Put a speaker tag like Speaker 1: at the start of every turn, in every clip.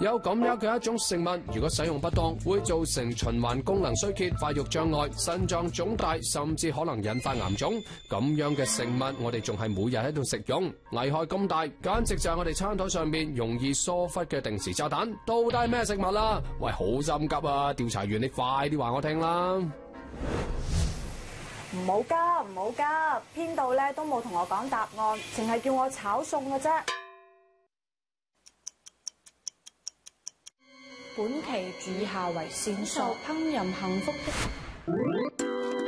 Speaker 1: 有咁樣嘅一種食物，如果使用不當，會造成循環功能衰竭、發育障礙、腎臟腫大，甚至可能引發癌腫。咁樣嘅食物，我哋仲係每日喺度食用，危害咁大，簡直就係我哋餐台上面容易疏忽嘅定時炸彈。到底係咩食物啦？喂，好心急啊！調查員，你快啲話我聽啦！
Speaker 2: 唔好急，唔好急，編導咧都冇同我講答案，淨係叫我炒餸嘅啫。本期以下為線索，烹飪幸福的。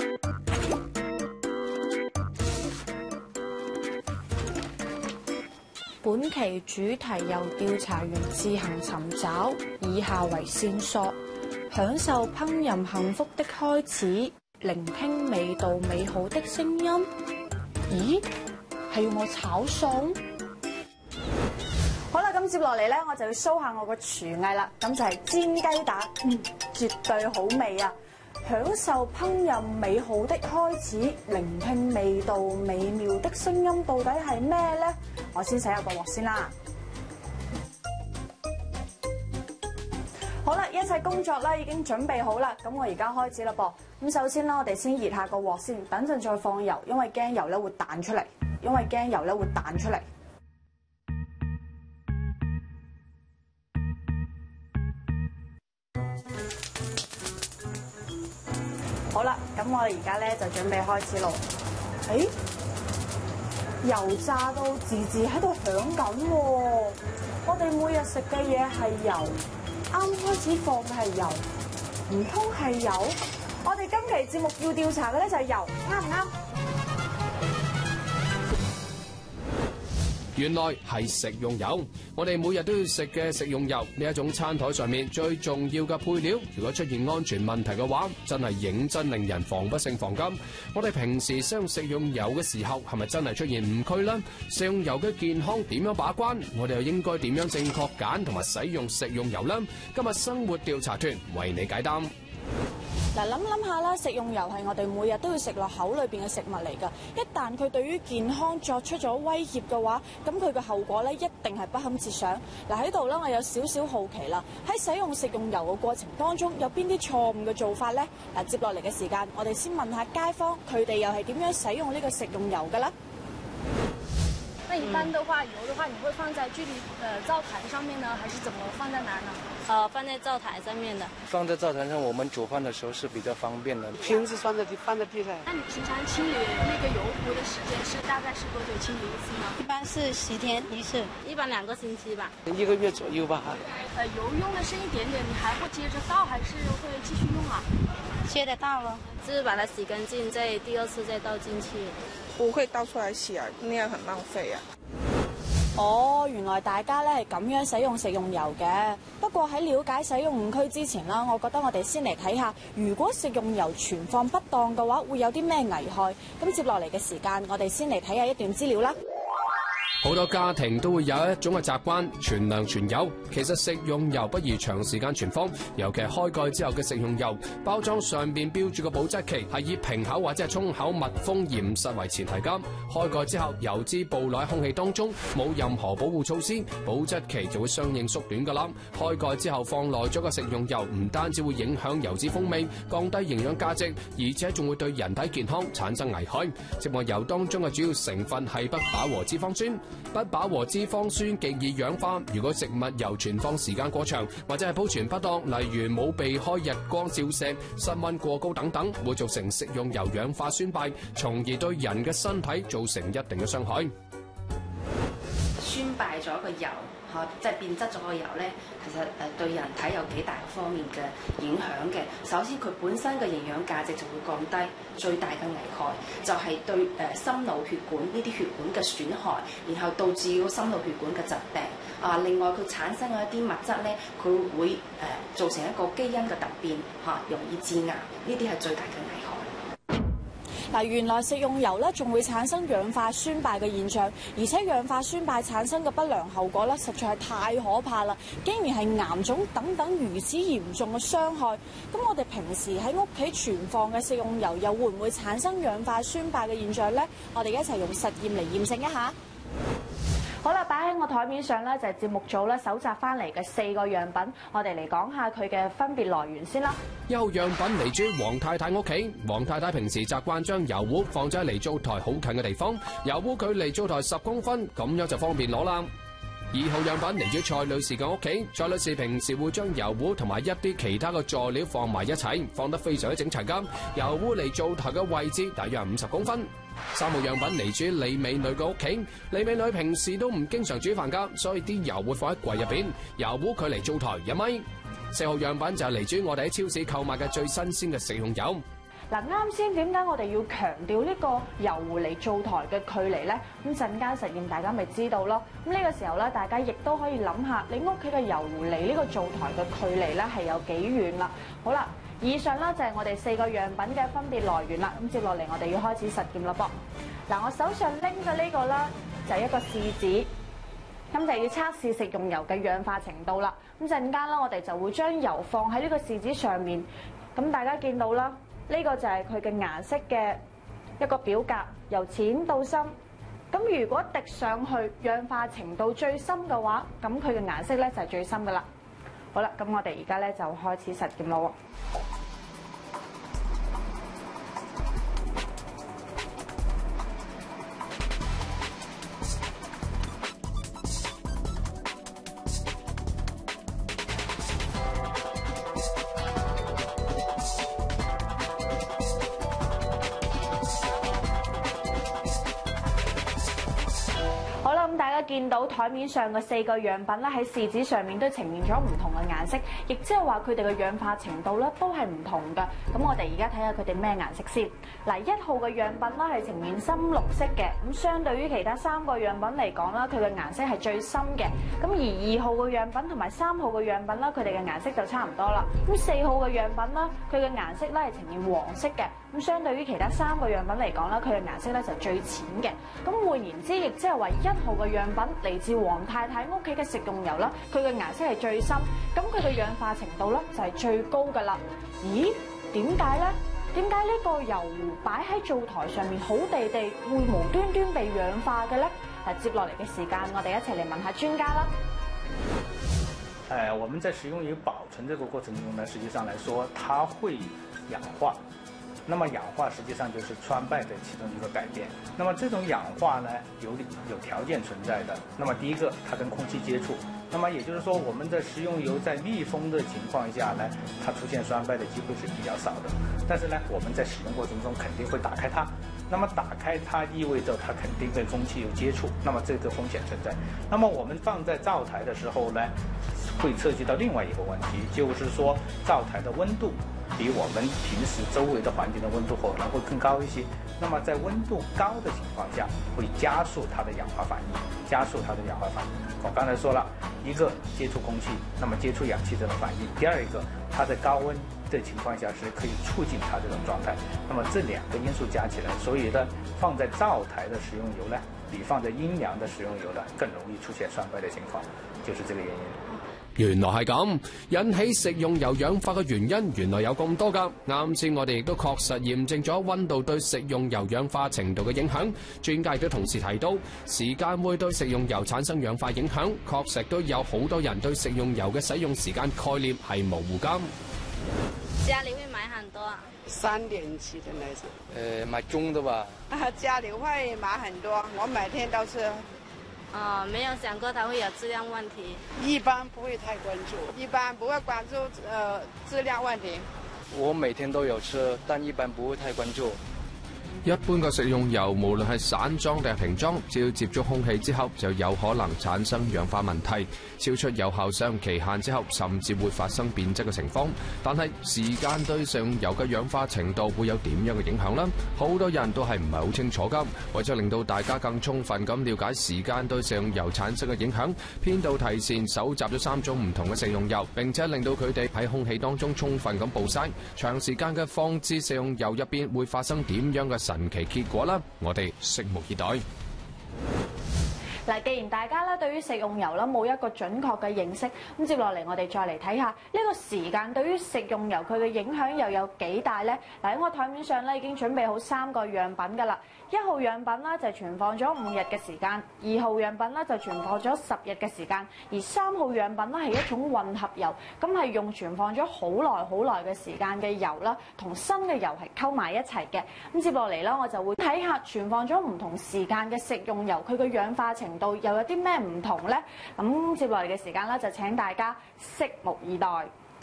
Speaker 2: 本期主題由調查員自行尋找，以下為線索，享受烹飪幸福的開始，聆聽味道美好的聲音。咦，係要我炒餸？好啦，咁接落嚟咧，我就要 show 下我個廚藝啦。咁就係煎雞蛋，絕對好味啊！享受烹飪美好的開始，聆聽味道美妙的聲音，到底係咩咧？我先洗下個鑊先啦。好啦，一切工作咧已經準備好啦，咁我而家開始啦噃。咁首先啦，我哋先熱下個鑊先，等陣再放油，因為驚油咧會彈出嚟。好啦，咁我哋而家咧就準備開始咯。油炸到字字喺度響緊喎。我哋每日食嘅嘢係油，啱開始放嘅係油，唔通係油？我哋今期節目要調查嘅咧就係油，啱唔啱？
Speaker 1: 原來係食用油，我哋每日都要食嘅食用油呢一種餐台上面最重要嘅配料，如果出現安全問題嘅話，真係認真令人防不勝防㗎。我哋平時使用食用油嘅時候，係咪真係出現誤區呢？食用油嘅健康點樣把關？我哋又應該點樣正確揀同埋使用食用油呢？今日生活調查團為你解答。
Speaker 2: 嗱，諗下啦，食用油係我哋每日都要食落口裏邊嘅食物嚟㗎。一旦佢對於健康作出咗威脅嘅話，咁佢嘅後果咧一定係不堪設想。嗱，喺度咧，我有少少好奇啦，喺使用食用油嘅過程當中，有邊啲錯誤嘅做法咧？嗱，接落嚟嘅時間，我哋先問下街坊，佢哋又係點樣使用呢個食用油㗎啦？
Speaker 3: 那一般的話，油的話，你會放在具體灶台上面呢，還是怎麼放在哪呢？
Speaker 4: 放在灶台上面的。
Speaker 5: 放在灶台上，我們煮飯的時候是比較方便的。平時放在地上。
Speaker 3: 那你平常清理那個油壺的時間是大概是多久清理一次呢？
Speaker 4: 一般是10天一次，一般2個星期吧。
Speaker 5: 1個月左右吧。
Speaker 3: 油用的剩一點點，你還會接着倒，還是會繼續用啊？
Speaker 4: 接着倒咯，就是把它洗乾淨，再第二次再倒進去。
Speaker 6: 不會倒出來洗啊，那樣很浪費啊。
Speaker 2: 哦，原來大家咧係咁樣使用食用油嘅。不過喺了解使用誤區之前啦，我覺得我哋先嚟睇下，如果食用油存放不當嘅話，會有啲咩危害？咁接落嚟嘅時間，我哋先嚟睇下一段資料啦。
Speaker 1: 好多家庭都會有一種嘅習慣，存糧存油。其實食用油不宜長時間存放，尤其係開蓋之後嘅食用油，包裝上邊標注嘅保質期係以平口或者係沖口密封嚴實為前提㗎。開蓋之後，油脂暴露喺空氣當中，冇任何保護措施，保質期就會相應縮短㗎啦。開蓋之後放耐咗嘅食用油，唔單止會影響油脂風味，降低營養價值，而且仲會對人體健康產生危害。食物油當中嘅主要成分係不飽和脂肪酸。不飽和脂肪酸極易氧化，如果食物油存放時間過長，或者係保存不當，例如冇避開日光照射、室溫過高等等，會造成食用油氧化酸敗，從而對人嘅身體造成一定嘅傷害。
Speaker 7: 酸敗咗個油，即係變質咗個油咧，其實對人體有幾大方面嘅影響嘅。首先佢本身嘅營養價值就會降低，最大嘅危害就係對心腦血管呢啲血管嘅損害，然後導致個心腦血管嘅疾病。另外佢產生嘅一啲物質咧，佢會造成一個基因嘅突變，容易致癌。呢啲係最大嘅危害。
Speaker 2: 嗱，原來食用油咧仲會產生氧化酸敗嘅現象，而且氧化酸敗產生嘅不良後果咧，實在係太可怕啦！竟然係癌腫等等如此嚴重嘅傷害。咁我哋平時喺屋企存放嘅食用油又會唔會產生氧化酸敗嘅現象咧？我哋一齊用實驗嚟驗證一下。 好啦，擺喺我台面上咧就係節目組咧搜集翻嚟嘅4個樣品，我哋嚟講下佢嘅分別來源先啦。
Speaker 1: 一號樣品嚟自黃太太屋企，黃太太平時習慣將油壺放咗喺離灶台好近嘅地方，油壺距離灶台10公分，咁樣就方便攞啦。2號樣品嚟自蔡女士嘅屋企，蔡女士平時會將油壺同埋一啲其他嘅佐料放埋一齊，放得非常之整齊㗎。油壺離灶台嘅位置大約係50公分。3號樣品嚟自李美女嘅屋企，李美女平時都唔經常煮飯㗎，所以啲油會放喺櫃入邊，油壺距離灶台1米。4號樣品就係嚟自我哋喺超市購買嘅最新鮮嘅食用油。
Speaker 2: 嗱，啱先點解我哋要強調呢個油壺離灶台嘅距離呢？咁陣間實驗大家咪知道咯。咁呢個時候咧，大家亦都可以諗下，你屋企嘅油壺離呢個灶台嘅距離咧係有幾遠啦？好啦，以上咧就係我哋4個樣品嘅分別來源啦。咁接落嚟我哋要開始實驗啦噃。嗱，我手上拎嘅呢個啦就係一個試紙，咁就要測試食用油嘅氧化程度啦。咁陣間啦，我哋就會將油放喺呢個試紙上面，咁大家見到啦。呢個就係佢嘅顏色嘅一個表格，由淺到深。咁如果滴上去氧化程度最深嘅話，咁佢嘅顏色咧就係最深噶啦。好啦，咁我哋而家咧就開始實驗咯。大家見到台面上嘅4個樣品咧，喺試紙上面都呈現咗唔同嘅顏色，亦即係話佢哋嘅氧化程度咧都係唔同嘅。咁我哋而家睇下佢哋咩顏色先。嗱，1號嘅樣品咧係呈現深綠色嘅，咁相對於其他3個樣品嚟講啦，佢嘅顏色係最深嘅。咁而2號嘅樣品同埋3號嘅樣品啦，佢哋嘅顏色就差唔多啦。咁4號嘅樣品啦，佢嘅顏色咧係呈現黃色嘅，咁相對於其他3個樣品嚟講啦，佢嘅顏色咧就最淺嘅。咁換言之，亦即係話1號嘅樣品嚟自黃太太屋企嘅食用油啦，佢嘅顏色係最深，咁佢嘅氧化程度咧就係最高噶啦。咦？點解咧？點解呢個油壺擺喺灶台上面好地地會無端端被氧化嘅咧？接落嚟嘅時間，我哋一齊嚟問下專家啦。
Speaker 8: 我們在食用油保存這個過程中呢，實際上來說，它會氧化。那麼氧化實際上就是川貝的其中一個改變。那麼這種氧化呢，有條件存在的。那麼第一個，它跟空氣接觸。那麼也就是說，我們的食用油在密封的情況下呢，它出現酸敗的機會是比較少的。但是呢，我們在使用過程中肯定會打開它。那麼打開它意味着它肯定跟空氣有接觸，那麼這個風險存在。那麼我們放在灶台的時候呢，會涉及到另外一個問題，就是說灶台的溫度比我們平時周圍的環境的溫度可能會更高一些。那麼在溫度高的情況下，會加速它的氧化反應，加速它的氧化反應。我剛才說了，一個接觸空氣，那麼接觸氧氣這種反應；第二一個，它在高溫的情況下是可以促進它這種狀態。那麼這兩個因素加起來，所以呢，放在灶台的食用油呢，比放在陰涼的食用油呢更容易出現酸敗的情況，就是這個原因。
Speaker 1: 原來係咁，引起食用油氧化嘅原因原來有咁多㗎。啱先我哋亦都確實驗證咗溫度對食用油氧化程度嘅影響。專家亦都同時提到，時間會對食用油產生氧化影響。確實都有好多人對食用油嘅使用時間概念係模糊㗎。
Speaker 4: 家裡會買很多啊
Speaker 5: ？3點起的那種。買中的吧。
Speaker 6: 家裡會買很多，我每天都吃。
Speaker 4: 沒有想過它會有質量問題。
Speaker 6: 一般不會太關注，一般不會關注質量問題。
Speaker 5: 我每天都有吃，但一般不會太關注。
Speaker 1: 一般嘅食用油，無論係散裝定係瓶裝，只要接觸空氣之後，就有可能產生氧化問題，超出有效使用期限之後，甚至會發生變質嘅情況。但係時間對食用油嘅氧化程度會有點樣嘅影響呢？好多人都係唔係好清楚㗎。為咗令到大家更充分咁了解時間對食用油產生嘅影響，編導提前搜集咗3種唔同嘅食用油，並且令到佢哋喺空氣當中充分咁暴曬。長時間嘅放置食用油入邊會發生點樣嘅神奇結果啦，我哋拭目以待。
Speaker 2: 嗱，既然大家咧對於食用油啦冇一個準確嘅認識，咁接落嚟我哋再嚟睇下呢個時間對於食用油佢嘅影響又有幾大咧？嗱，喺我台面上咧已經準備好3個樣品㗎啦。1號樣品咧就存放咗5日嘅時間，2號樣品咧就存放咗10日嘅時間，而3號樣品咧係一種混合油，咁係用存放咗好耐嘅時間嘅油啦，同新嘅油係溝埋一齊嘅。咁接落嚟咧，我就會睇下存放咗唔同時間嘅食用油，佢嘅氧化程度又有啲咩唔同咧？咁接落嚟嘅時間咧，就請大家拭目以待。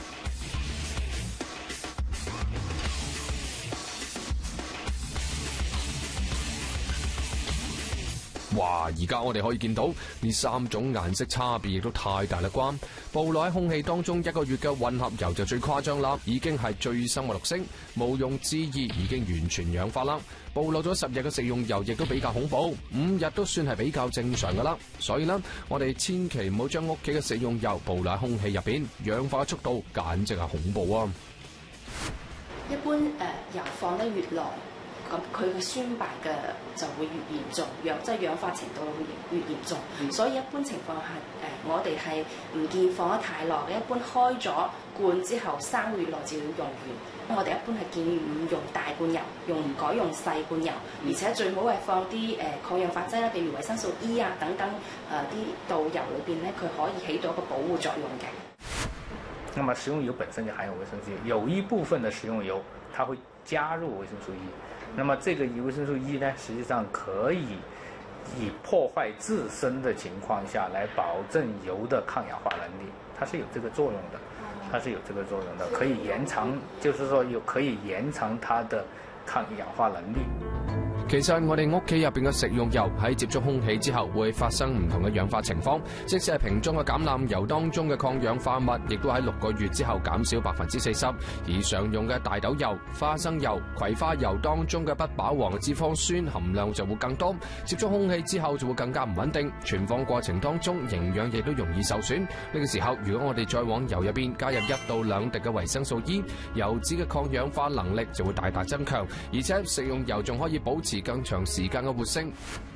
Speaker 1: 哇！而家我哋可以見到呢3種顏色差別亦都太大啦啩！暴露喺空氣當中1個月嘅混合油就最誇張啦，已經係最深嘅綠色，毋庸置疑已經完全氧化啦。暴露咗10日嘅食用油亦都比較恐怖，5日都算係比較正常噶啦。所以呢，我哋千祈唔好將屋企嘅食用油暴露喺空氣入邊，氧化嘅速度簡直係恐怖啊！
Speaker 7: 一般油放得越耐，咁佢嘅酸敗嘅就會越嚴重，即係氧化程度會越嚴重。所以一般情況下，我哋係唔建議放得太耐嘅。一般開咗罐之後3個月內就要用完。我哋一般係建議唔用大罐油，改用細罐油，而且最好係放啲抗氧化劑啦，譬如維生素 E 啊等等啲到油裏邊咧，佢可以起到一個保護作用嘅。
Speaker 8: 那麼食用油本身就含有維生素 E， 有一部分的食用油它會加入維生素 E。那麼這個維生素 E 呢，實際上可以以破壞自身的情況下來保證油的抗氧化能力，它是有這個作用的，可以延長，就是說可以延長它的抗氧化能力。
Speaker 1: 其實我哋屋企入邊嘅食用油喺接觸空氣之後會發生唔同嘅氧化情況，即使係瓶裝嘅橄欖油當中嘅抗氧化物，亦都喺6個月之後減少40%。而常用嘅大豆油、花生油、葵花油當中嘅不飽和脂肪酸含量就會更多，接觸空氣之後就會更加唔穩定，存放過程當中營養亦都容易受損。呢個時候，如果我哋再往油入邊加入1到2滴嘅維生素 E， 油脂嘅抗氧化能力就會大大增強，而且食用油仲可以保持更長時間嘅活性。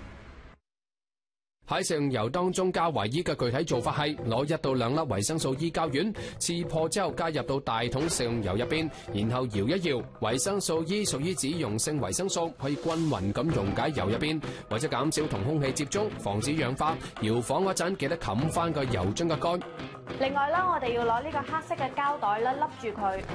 Speaker 1: 喺食用油當中加維 E 嘅具體做法係攞1到2粒維生素 E 膠丸，刺破之後加入到大桶食用油入邊，然後搖一搖。維生素 E 屬於脂溶性維生素，可以均勻咁溶解油入邊，或者減少同空氣接觸，防止氧化。搖晃嗰陣記得冚翻個油樽嘅蓋。
Speaker 2: 另外啦，我哋要攞呢個黑色嘅膠袋啦，笠住佢。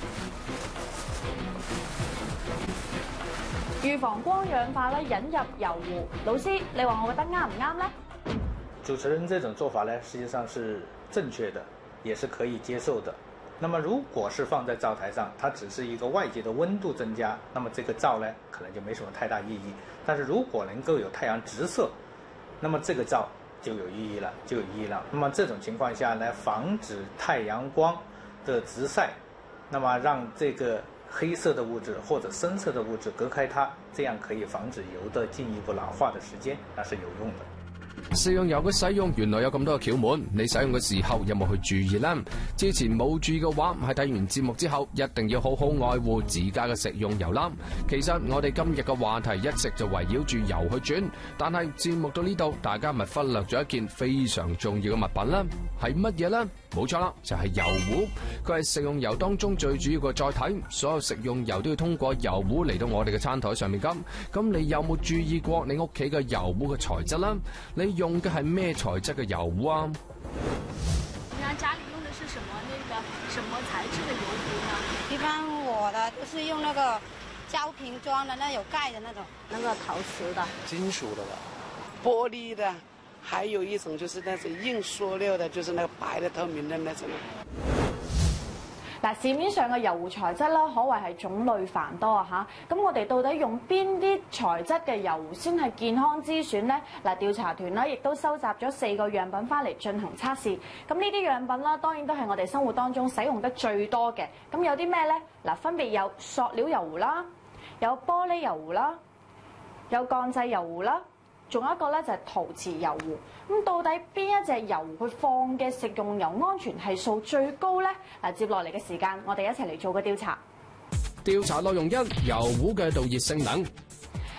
Speaker 2: 預防光氧化咧，引入油壺。老師，你話我覺得啱唔啱呢？
Speaker 8: 主持人這種做法呢，實際上是正確的，也是可以接受的。那麼如果是放在灶台上，它只是一個外界的溫度增加，那麼這個灶呢，可能就沒什麼太大意義。但是如果能夠有太陽直射，那麼這個灶就有意義了，那麼這種情況下呢，防止太陽光的直曬，那麼讓這個黑色的物質或者深色的物質隔開它，這樣可以防止油的進一步老化的時間，那是有用的。
Speaker 1: 食用油嘅使用原來有咁多嘅竅門，你使用嘅時候有冇去注意呢？之前冇注意嘅話，喺睇完節目之後一定要好好愛護自家嘅食用油啦。其實我哋今日嘅話題一直就圍繞住油去轉，但係節目到呢度，大家咪忽略咗一件非常重要嘅物品啦，係乜嘢呢？冇錯啦，就係油壺。佢係食用油當中最主要嘅載體，所有食用油都要通過油壺嚟到我哋嘅餐台上面咁。咁你有冇注意過你屋企嘅油壺嘅材質啦？你用嘅係咩材質嘅油壺啊？
Speaker 3: 你家裏用的是什麼材質的油壺呢？
Speaker 9: 一般我的都是用那個膠瓶裝的，那有蓋的那種，
Speaker 4: 那個陶瓷的、
Speaker 5: 金屬的吧，玻璃的，還有一種就是那種硬塑料的，就是那個白的透明的那種。
Speaker 2: 嗱，市面上嘅油壺材質啦，可謂係種類繁多啊嚇。咁我哋到底用邊啲材質嘅油壺先係健康之選呢？嗱，調查團啦亦都收集咗4個樣品翻嚟進行測試。咁呢啲樣品啦，當然都係我哋生活當中使用得最多嘅。咁有啲咩呢？嗱，分別有塑料油壺啦，有玻璃油壺啦，有鋼製油壺啦。仲有一個咧就係陶瓷油壺，咁到底邊一隻油佢放嘅食用油安全係數最高呢？嗱，接落嚟嘅時間，我哋一齊嚟做個調查。
Speaker 1: 調查內容1：油壺嘅導熱性能。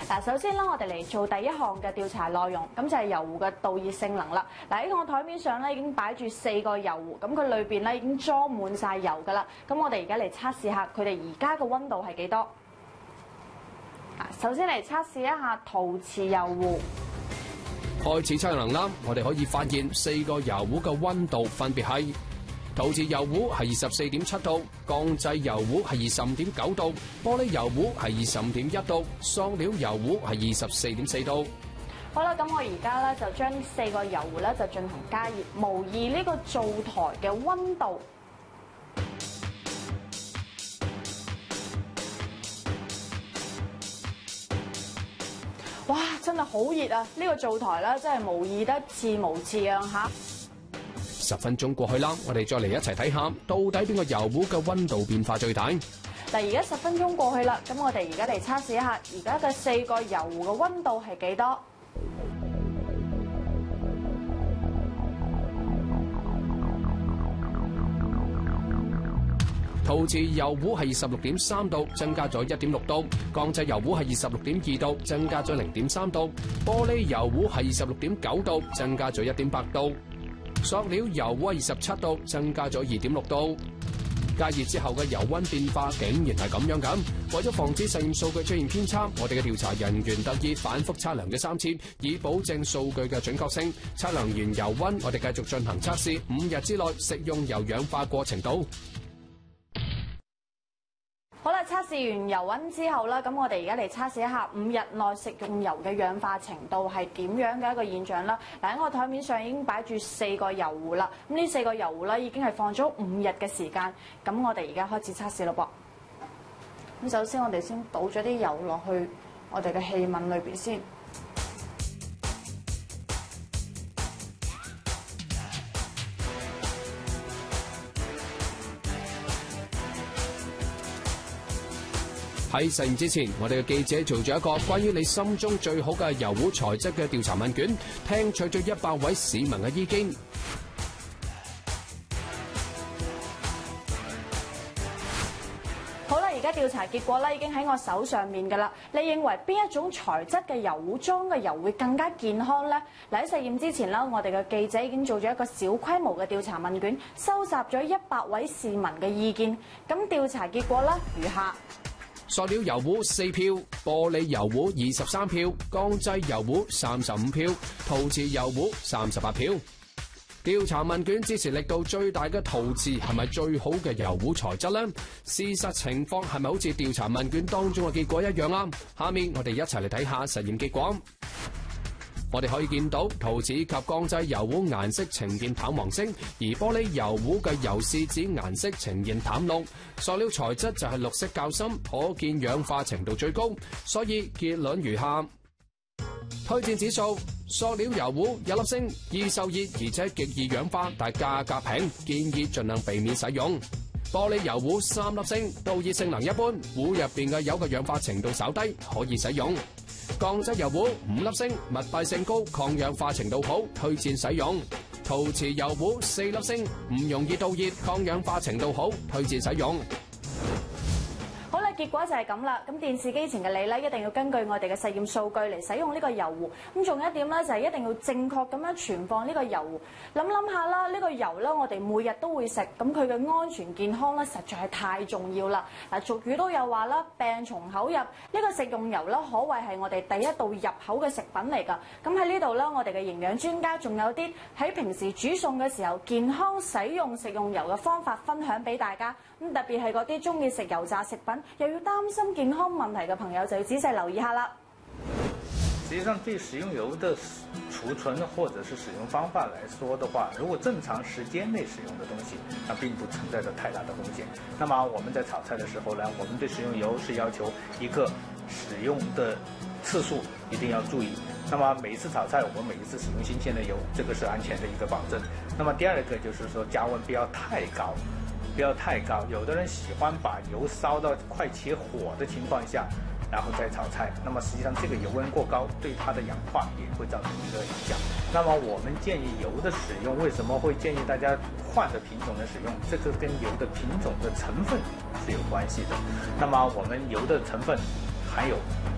Speaker 2: 嗱，首先咧，我哋嚟做第一項嘅調查內容，咁就係油壺嘅導熱性能啦。嗱，喺我台面上咧已經擺住4個油壺，咁佢裏邊咧已經裝滿晒油噶啦。咁我哋而家嚟測試下佢哋而家嘅溫度係幾多？首先嚟測試一下陶瓷油壺。
Speaker 1: 開始測能啦，我哋可以發現4個油壺嘅溫度分別係：陶瓷油壺係24.7度，鋼製油壺係25.9度，玻璃油壺係25.1度，塑料油壺係24.4度。
Speaker 2: 好啦，咁我而家咧就將呢4個油壺咧就進行加熱，模擬呢個灶台嘅溫度。哇！真係好熱啊！呢個灶台咧真係模擬得似模似樣嚇。
Speaker 1: 10分鐘過去啦，我哋再嚟一齊睇下，到底邊個油壺嘅溫度變化最大？
Speaker 2: 嗱，而家10分鐘過去啦，咁我哋而家嚟測試一下，而家嘅4個油壺嘅溫度係幾多？
Speaker 1: 陶瓷油壺係26.3度，增加咗1.6度；鋼製油壺係26.2度，增加咗0.3度；玻璃油壺係26.9度，增加咗1.8度；塑料油壺係27度，增加咗2.6度。加熱之後嘅油溫變化竟然係咁樣咁。為咗防止實驗數據出現偏差，我哋嘅調查人員特意反覆測量咗3次，以保證數據嘅準確性。測量完油溫，我哋繼續進行測試，5日之內食用油氧化過程度。
Speaker 2: 好啦，測試完油溫之後啦，咁我哋而家嚟測試一下5日內食用油嘅氧化程度係點樣嘅一個現象啦。嗱，喺我台面上已經擺住4個油壺啦，咁呢4個油壺咧已經係放咗5日嘅時間，咁我哋而家開始測試咯噃。咁首先我哋先倒咗啲油落去我哋嘅器皿裏邊先。
Speaker 1: 喺實驗之前，我哋嘅記者做咗一個關於你心中最好嘅油壺材質嘅調查問卷，聽取咗100位市民嘅意見。
Speaker 2: 好啦，而家調查結果咧已經喺我手上面㗎啦。你認為邊一種材質嘅油壺裝嘅油會更加健康呢？嗱，喺實驗之前啦，我哋嘅記者已經做咗一個小規模嘅調查問卷，收集咗100位市民嘅意見。咁調查結果咧如下。
Speaker 1: 塑料油壺4票，玻璃油壺23票，鋼製油壺35票，陶瓷油壺38票。調查問卷支持力度最大嘅陶瓷係咪最好嘅油壺材質呢？事實情況係咪好似調查問卷當中嘅結果一樣啊？下面我哋一齊嚟睇下實驗結果。我哋可以見到陶瓷及鋼製油壺顏色呈現淡黃色，而玻璃油壺嘅油試紙顏色呈現淡綠。塑料材質就係綠色較深，可見氧化程度最高。所以結論如下：推薦指數，塑料油壺1粒星，易受熱而且極易氧化，但價格平，建議盡量避免使用。玻璃油壺3粒星，導熱性能一般，壺入邊嘅油嘅氧化程度稍低，可以使用。鋼製油壺5粒星，密閉性高，抗氧化程度好，推薦使用。陶瓷油壺4粒星，唔容易導熱，抗氧化程度好，推薦使用。
Speaker 2: 結果就係咁啦，咁電視機前嘅你咧，一定要根據我哋嘅實驗數據嚟使用呢個油壺。咁仲有一點咧，就係一定要正確咁樣存放呢個油壺。諗下啦，呢個油咧，我哋每日都會食，咁佢嘅安全健康咧，實在係太重要啦。嗱，俗語都有話啦，病從口入，呢個食用油咧，可謂係我哋第一道入口嘅食品嚟㗎。咁喺呢度咧，我哋嘅營養專家仲有啲喺平時煮餸嘅時候健康使用食用油嘅方法分享俾大家。咁特別係嗰啲中意食油炸食品又要擔心健康問題嘅朋友，就要仔細留意下啦。
Speaker 8: 實際上，對食用油的儲存或者是使用方法來說的話，如果正常時間內使用的東西，那並不存在着太大的風險。那麼我們在炒菜的時候呢，我們對食用油是要求一個使用的次數一定要注意。那麼每一次炒菜，我們每一次使用新鮮的油，這個是安全的一個保證。那麼第二個就是說加溫不要太高。不要太高，有的人喜歡把油燒到快起火的情況下，然後再炒菜。那麼實際上這個油溫過高，對它的氧化也會造成一個影響。那麼我們建議油的使用，為什麼會建議大家換個品種的使用？這個跟油的品種的成分是有關係的。那麼我們油的成分含有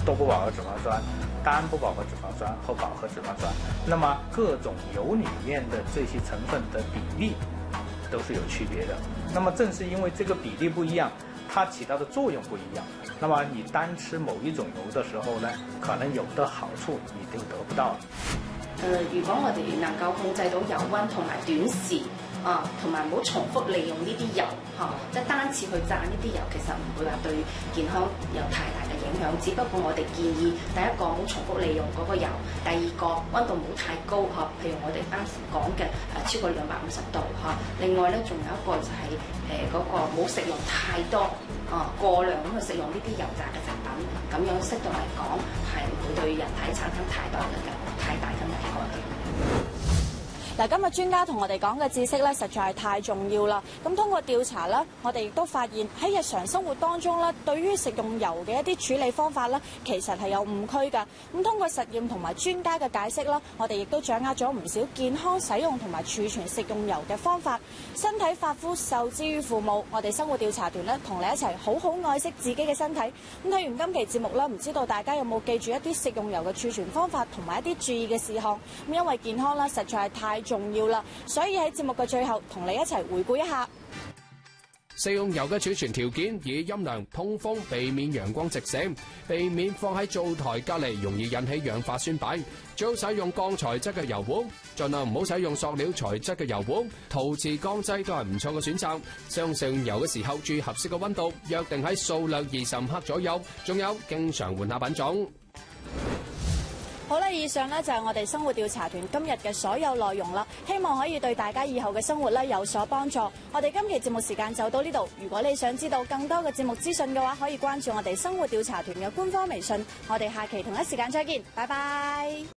Speaker 8: 多不饱和脂肪酸、单不饱和脂肪酸和饱和脂肪酸。那么各种油里面的这些成分的比例都是有区别的。那么正是因为这个比例不一样，它起到的作用不一样。那麼你單吃某一種油的時候呢，可能有的好處你就得不到。
Speaker 7: 如果我哋能夠控制到油溫同埋短時同埋唔好重複利用呢啲油即係單次去炸呢啲油，其實唔會話對健康有太大嘅影響。只不過我哋建議第一個唔好重複利用嗰個油，第二個溫度唔好太高譬如我哋啱先講嘅超過250度另外咧，仲有一個就係嗰個冇食用太多過量咁去食用呢啲油炸嘅食品，咁樣適度嚟講係唔會對人體產生太大嘅危害嘅。
Speaker 2: 嗱，今日專家同我哋講嘅知識咧，實在係太重要啦。咁通過調查咧，我哋亦都發現喺日常生活當中咧，對於食用油嘅一啲處理方法咧，其實係有誤區㗎。咁通過實驗同埋專家嘅解釋啦，我哋亦都掌握咗唔少健康使用同埋儲存食用油嘅方法。身體髮膚受之於父母，我哋生活調查團咧，同你一齊好好愛惜自己嘅身體。咁睇完今期節目咧，唔知道大家有冇記住一啲食用油嘅儲存方法同埋一啲注意嘅事項？咁因為健康咧，實在係太重要啦，所以喺節目嘅最後，同你一齊回顧一下
Speaker 1: 食用油嘅儲存條件：以陰涼、通風，避免陽光直射，避免放喺灶台隔離，容易引起氧化酸敗。最好使用鋼材質嘅油壺，盡量唔好使用塑料材質嘅油壺。陶瓷鋼製都係唔錯嘅選擇。使用食用油嘅時候，注意合適嘅溫度，約定喺數量25克左右。仲有，經常換下品種。
Speaker 2: 好啦，以上呢就係我哋生活調查團今日嘅所有內容啦，希望可以對大家以後嘅生活有所幫助。我哋今期節目時間就到呢度，如果你想知道更多嘅節目資訊嘅話，可以關注我哋生活調查團嘅官方微信。我哋下期同一時間再見，拜拜。